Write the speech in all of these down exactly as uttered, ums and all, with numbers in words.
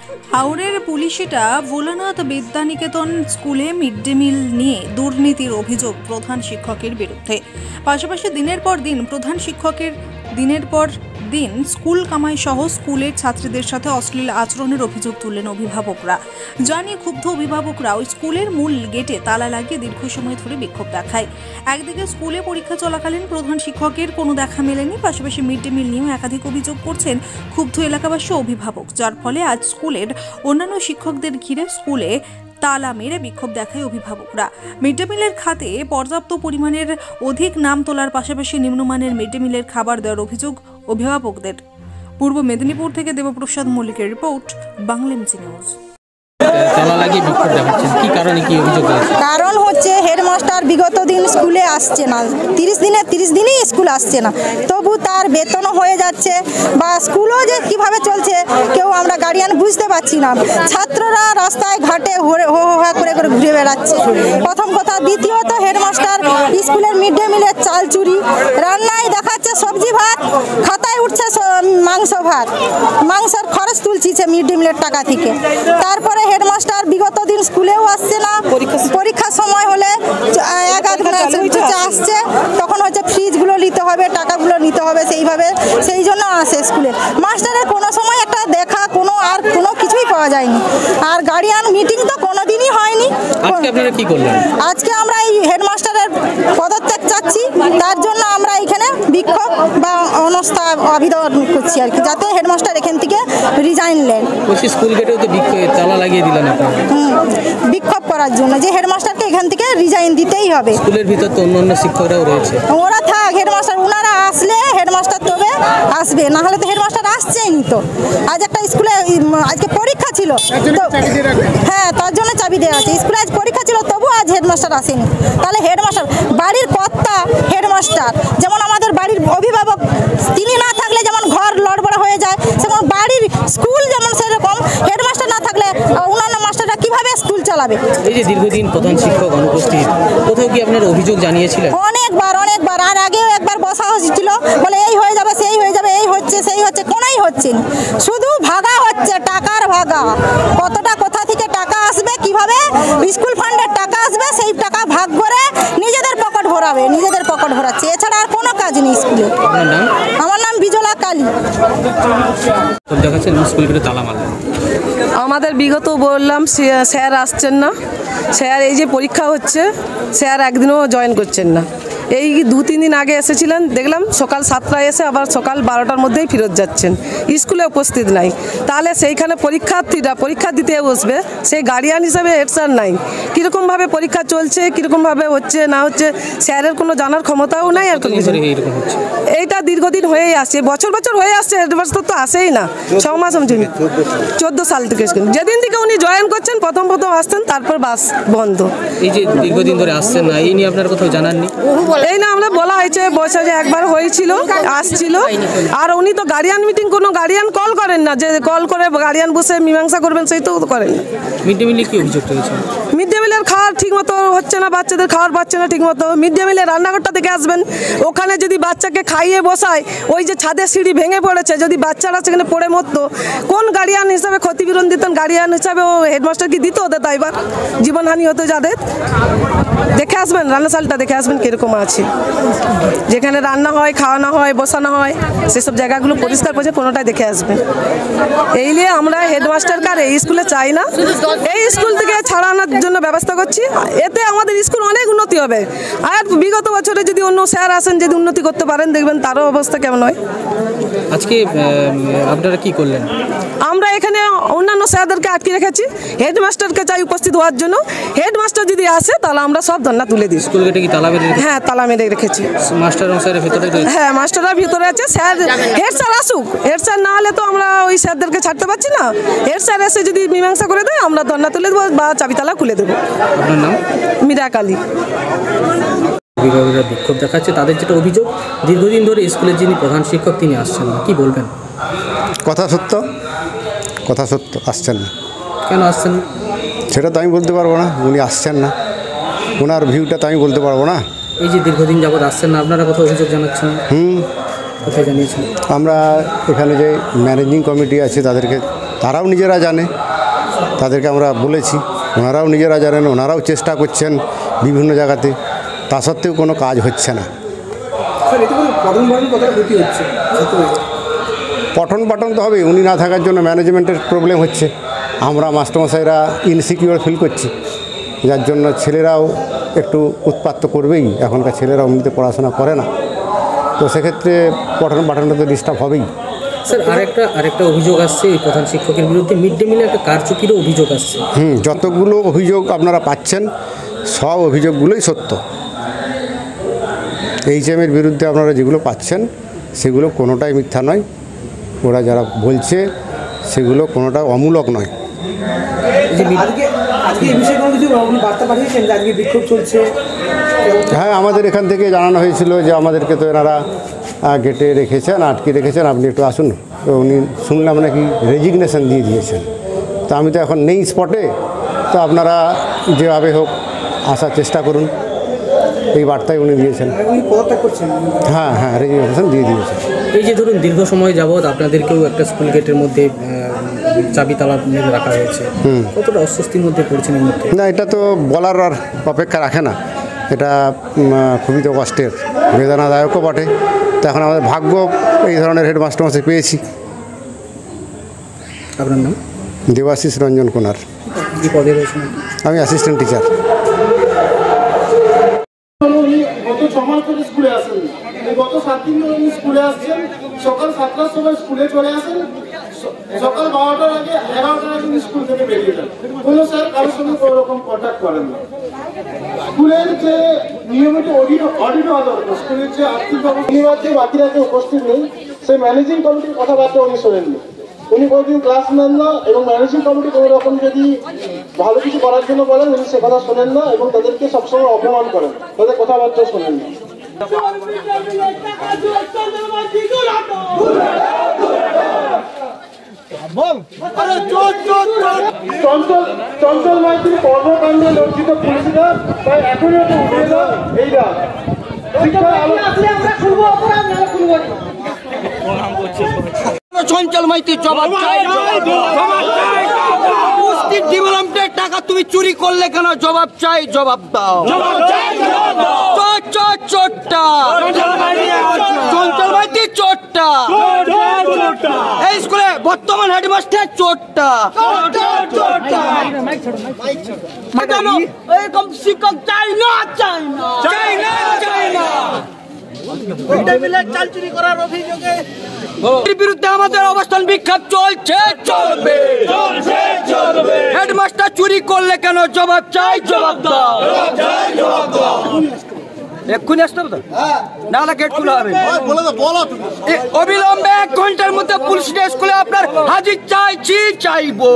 হাওড়ের পুলিশিটা ভোলানাথ বিদ্যানিকেতন স্কুলে mid day meal নিয়ে দুর্নীতির অভিযোগ প্রধান শিক্ষকের বিরুদ্ধে। পাশাপাশি দিনের পর দিন প্রধান শিক্ষকের দিনের পর দিন স্কুল কামাই সহ স্কুলের ছাত্রীদের সাথে অশ্লীল আচরণের অভিযোগ তুললেন অভিভাবকরা। জানিয়ে ক্ষুব্ধ অভিভাবকরা ওই স্কুলের মূল গেটে তালা লাগিয়ে দীর্ঘ সময় ধরে বিক্ষোভ দেখায়। একদিকে স্কুলে পরীক্ষা চলাকালীন প্রধান শিক্ষকের কোনো দেখা মেলেনি, পাশাপাশি মিড ডে মিল নিয়েও একাধিক অভিযোগ করছেন ক্ষুব্ধ এলাকাবাসী অভিভাবক, যার ফলে আজ স্কুলের অন্যান্য শিক্ষকদের ঘিরে স্কুলে তালা মেরে বিক্ষোভ দেখায় অভিভাবকরা। মিড ডে মিলের খাতে পর্যাপ্ত পরিমাণের অধিক নাম তোলার পাশাপাশি নিম্নমানের মিড ডে মিলের খাবার দেওয়ার অভিযোগ অভিভাবকদের। পূর্ব মেদিনীপুর থেকে দেবপ্রসাদ মল্লিকের রিপোর্ট, বাংলাদেশ নিউজ। কারণ হচ্ছে হেডমাস্টার বিগত দিন স্কুলে আসছে না, তিরিশ দিনে তিরিশ দিনই স্কুল আসছে না, তবু তার বেতনও হয়ে যাচ্ছে বা স্কুলও যে কিভাবে চলছে কেউ আমরা গার্ডিয়ান বুঝতে পারছি না। ছাত্ররা রাস্তায় ঘাটে হো হা করে করে ঘুরে বেড়াচ্ছে, প্রথম কথা। দ্বিতীয়ত হেডমাস্টার স্কুলের মিড ডে মিলের চাল চুরি, রান্নায় দেখাচ্ছে সবজি ভাত, খাতায় উঠছে মাংস ভাত, মাংসের খরচ তুলছে মিড ডে মিলের টাকা থেকে। তারপরে হেডমাস্টার বিগত দিন স্কুলেও আসছে না, পরীক্ষার সময় হলে এক আধ আসছে, তখন হচ্ছে ফ্রিজগুলো নিতে হবে, টাকাগুলো নিতে হবে, সেইভাবে সেই জন্য আসে স্কুলে। মাস্টারের কোনো সময় একটা দেখা কোনো আর কোনো কিছুই পাওয়া যায়নি। আর গার্ডিয়ান মিটিং তো কোনো দিনই হয়নি। আজকে আমরা এই হেডমাস্টারের পদত্যাগ চাচ্ছি, তার জন্য আমরা এখানে বিক্ষোভ বা অনস্থা আবেদন করছি আর কি, যাতে হেডমাস্টার এখান থেকে রিজাইন নেন। স্কুল গেটেও তো তালা লাগিয়ে দিলেন আপনারা। হুম, বিক্ষোভ করার জন্য যে হেডমাস্টারকে এখান থেকে রিজাইন দিতেই হবে। স্কুলের ভিতর তো অন্যান্য শিক্ষকরাও রয়েছে, ওরা থাক, হেডমাস্টার ওনারা আসলে হেডমাস্টার তবে আসবে, না হলে তো হেডমাস্টার আসছেই নি। তো আজ একটা স্কুলে আজকে পরীক্ষা ছিল, হ্যাঁ তার জন্য চাবি দেওয়া আছে। স্কুলে আজ পরীক্ষা ছিল, তবু আজ হেডমাস্টার আসেনি। তাহলে হেডমাস্টার বাড়ির কর্তা হেডমাস্টার, যেমন আমাদের বাড়ির অভিভাবক, তিনি না থাকলে যেমন ঘর লড়বড় হয়ে যায়, সেমন বাড়ির স্কুল যেমন সেরকম হেডমাস্টার না থাকলে অন্যান্য মাস্টাররা কিভাবে স্কুল চালাবে। এই যে দীর্ঘদিন প্রধান শিক্ষক অনুপস্থিত, কোথাও কি আপনার অভিযোগ জানিয়েছিলেন? অনেকবার অনেকবার আর আগেও একবার বসা হয়েছিল, বলে এই হয়ে যাবে সেই হয়ে যাবে, এই হচ্ছে সেই হচ্ছে, কোনোই হচ্ছে না, শুধু ভাগা হচ্ছে, টাকার ভাগা। কতটা কোথা থেকে টাকা আসবে, কিভাবে স্কুল ফান্ডের টাকা আসবে, সেই টাকা ভাগ করে নিজেদের পকেট ভরাবে, নিজেদের পকেট ভরাচ্ছে, এছাড়া আর কোনো কাজ নেই স্কুলে। আমার নাম বিজলা কালী। আমাদের বিগত বললাম স্যার আসছেন না, স্যার এই যে পরীক্ষা হচ্ছে স্যার একদিনও জয়েন করছেন না। এই দু তিন দিন আগে এসেছিলেন, দেখলাম সকাল সাতটায় এসে আবার সকাল বারোটার মধ্যেই ফেরত যাচ্ছেন, স্কুলে উপস্থিত নাই। তাহলে সেইখানে পরীক্ষার্থীরা পরীক্ষা দিতে বসবে, সেই গার্ডিয়ান হিসাবে হেড স্যার নাই। কীরকমভাবে পরীক্ষা চলছে, কীরকমভাবে হচ্ছে না হচ্ছে স্যারের কোনো জানার ক্ষমতাও নাই। আর এইটা দীর্ঘদিন হয়েই আসছে, বছর বছর হয়ে আসছে, হেডমাস্টার তো আসেই না। ছ মাস চোদ্দো সাল থেকে যেদিন থেকে উনি জয়েন করছেন, প্রথম প্রথম আসতেন, তারপর বাস বন্ধ। এই যে দীর্ঘদিন ধরে আসছেন না, এই নিয়ে আপনার কোথাও জানাননি? এই না, আমরা বলা হয়েছে বছর যে একবার হয়েছিল, আসছিল, আর উনি তো গার্ডিয়ান মিটিং কোনো গার্ডিয়ান কল করেন না, যে কল করে গার্ডিয়ান বসে মীমাংসা করবেন, সেই তো করেন না। মিড ডে মিলে কি অভিযোগ রয়েছে? মিড ডে মিলের খাওয়ার ঠিক মতো হচ্ছে না, বাচ্চাদের খাওয়ার পাচ্ছে না ঠিক মতো। মিড ডে মিলের রান্নাঘরটা দেখে আসবেন, ওখানে যদি বাচ্চাকে খাইয়ে বসায়, ওই যে ছাদের সিঁড়ি ভেঙে পড়েছে, যদি বাচ্চারা সেখানে পড়ে মরতো, কোন গার্ডিয়ান হিসাবে ক্ষতিপূরণ দিতেন? গার্ডিয়ান হিসাবে ও হেডমাস্টার কি দিত ওদের? তাই এবার জীবনহানি হতো যাদের। দেখে আসবেন, রান্নাশালটা দেখে আসবেন কীরকম আছে, যেখানে রান্না হয়, খাওয়ানো হয়, বসানো হয়, সেসব জায়গাগুলো পরিষ্কার করে কোনোটাই দেখে আসবেন। এই নিয়ে আমরা হেডমাস্টারকে আর এই স্কুলে চাই না, এই স্কুল থেকে ছাড়ানোর জন্য ব্যবস্থা করছি। এতে আমাদের স্কুল অনেক উন্নতি হবে। আর বিগত বছরে যদি অন্য স্যার আসেন, যদি উন্নতি করতে পারেন, দেখবেন তারও অবস্থা কেমন হয়। আজকে আপনারা কি করলেন? আমরা এখানে অন্যান্য স্যারদেরকে আটকে রেখেছি, হেডমাস্টারকে চাই উপস্থিত হওয়ার জন্য। হেডমাস্টার যদি আসে তাহলে আমরা সব ধর্ণা তুলে দিই। স্কুল গেটে কি তালা মেরে? হ্যাঁ, তালা মেরে রেখেছি। মাস্টার স্যারের ভিতরে? হ্যাঁ, মাস্টাররা ভিতরে আছে। স্যার হেড স্যার আসুক, হেড স্যার না হলে তো আমরা ওই স্যারদেরকে ছাড়তে পারছি না। হেড স্যার এসে যদি মীমাংসা করে দেয়, আমরা ধর্ণা তুলে দেবো বা চাবিতালা খুলে দেবো। আপনার নাম? মীরা কালী। অভিভাবকরা বিক্ষোভ দেখাচ্ছে, তাদের যেটা অভিযোগ, দীর্ঘদিন ধরে স্কুলের যিনি প্রধান শিক্ষক তিনি আসছেন না। কি বলবেন? কথা সত্য, কথা সত্য, আসছেন না। কেন আসছেন না সেটা তো আমি বলতে পারবো না, উনি আসছেন না, ওনার ভিউটা তো আমি বলতে পারবো না। এই যে দীর্ঘদিন যাবৎ আসছেন না, আপনারা কোথাও অভিযোগ জানাচ্ছেন? হুম, কোথায় জানিয়েছেন? আমরা এখানে যে ম্যানেজিং কমিটি আছে তাদেরকে তারাও নিজেরা জানে, তাদেরকে আমরা বলেছি, ওনারাও নিজেরা জানেন, ওনারাও চেষ্টা করছেন বিভিন্ন জায়গাতে, তা সত্ত্বেও কোনো কাজ হচ্ছে না। পঠন পাঠন তো হবে, উনি না থাকার জন্য ম্যানেজমেন্টের প্রবলেম হচ্ছে, আমরা মাস্টারমশাইরা ইনসিকিউর ফিল করছি, যার জন্য ছেলেরাও একটু উৎপাত তো করবেই, এখনকার ছেলেরা এমনিতে পড়াশোনা করে না, তো সেক্ষেত্রে পঠন পাঠনটা তো ডিস্টার্ব হবেই। স্যার আরেকটা আরেকটা অভিযোগ আসছে এই প্রধান শিক্ষকের বিরুদ্ধে, মিড ডে মিলে একটা কারচুপিরও অভিযোগ আসছে। হুম যতগুলো অভিযোগ আপনারা পাচ্ছেন সব অভিযোগগুলোই সত্য। এইচএমের বিরুদ্ধে আপনারা যেগুলো পাচ্ছেন সেগুলো কোনোটাই মিথ্যা নয়, ওরা যারা বলছে সেগুলো কোনোটা অমূলক নয়। হ্যাঁ আমাদের এখান থেকে জানানো হয়েছিল যে আমাদেরকে তো এনারা গেটে রেখেছেন, আটকে রেখেছেন, আপনি একটু আসুন। তো উনি শুনলাম নাকি রেজিগনেশন দিয়ে দিয়েছেন, তো আমি তো এখন নেই স্পটে, তো আপনারা যেভাবে হোক আসার চেষ্টা করুন, এই বার্তাই উনি দিয়েছেন। হ্যাঁ হ্যাঁ রেজিগনেশন দিয়ে দিয়েছেন। এই যে ধরুন দীর্ঘ সময় যাবৎ আপনাদেরকেও একটা স্কুল গেটের মধ্যে চাবি তালা মেরে রাখা হয়েছে, কতটা অস্বস্তির মধ্যে পড়ছেন এই মুহূর্তে? না এটা তো বলার আর অপেক্ষা রাখে না, এটা খুবই তো কষ্টের, বেদনাদায়কও বটে। তো এখন আমাদের ভাগ্য এই ধরনের হেডমাস্টার মাসে পেয়েছি। আপনার নাম? দেবাশিস রঞ্জন কুনার। কি পদে রয়েছেন? আমি অ্যাসিস্ট্যান্ট টিচার। গত ছ মাস ধরে স্কুলে আসেন, গত সাত দিন ধরে স্কুলে আসছেন, সকাল সাতটার সময় স্কুলে চলে আসেন, সকাল বারোটার আগে এগারোটার আগে স্কুল থেকে বেরিয়ে যান, কোনো স্যার কারোর সঙ্গে কোনো রকম কন্ট্যাক্ট করেন না। স্কুলের যে নিয়মিত অডিট অডিট হওয়া দরকার, স্কুলের যে আর্থিক ব্যবস্থা যে বাকিরা যে উপস্থিত নেই, সেই ম্যানেজিং কমিটির কথাবার্তা উনি শোনেননি, উনি কোনোদিন ক্লাস নেন না, এবং ম্যানেজিং কমিটি কোনো রকম যদি ভালো কিছু করার জন্য বলেন উনি সে কথা শোনেন না, এবং তাদেরকে সবসময় অপমান করেন, তাদের কথাবার্তা শোনেন না। চঞ্চল মাইতির কর্মকাণ্ডে লজ্জিত পুলিশরা তাই এখনই ওকে উঠে না, এইটা চঞ্চল মাইতির জবাব চাই, উপস্থিত ডেভেলপমেন্টের টাকা তুমি চুরি করলে কেন? জবাব চাই, জবাব দাও। চোরটা চঞ্চল মাইতি চোরটা, এই স্কুলে বর্তমান হেডমাস্টার চোরটা, এরকম শিক্ষক চাই না, চাই না, চাই না, চাই না। চাল চুরি করার অভিযোগে বিরুদ্ধে আমাদের অবস্থান বিক্ষোভ চলছে, চলবে, হেডমাস্টার চুরি করলে কেন? জবাব চাই, জবাব দাও। এক্ষুনি আসতে হবে তো, নাহলে গেট খোলা হবে। অবিলম্বে এক ঘন্টার মধ্যে পুলিশ স্কুলে আপনার হাজির চাইছি, চাইবো,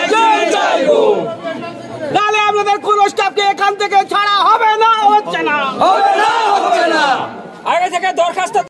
নাহলে আপনাদের কোন স্টাফকে এখান থেকে ছাড়া হবে না, হচ্ছে না, হবে না, হবে না। আগে থেকে দরখাস্ত